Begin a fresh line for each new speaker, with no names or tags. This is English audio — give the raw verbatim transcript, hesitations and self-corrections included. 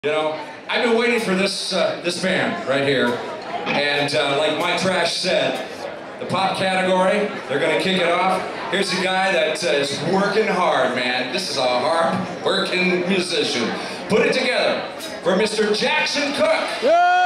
You know, I've been waiting for this uh, this band right here, and uh, like Mike Trash said, the pop category, they're gonna kick it off. Here's a guy that uh, is working hard, man. This is a hard-working musician. Put it together for Mister Jackson Cook.
Yeah!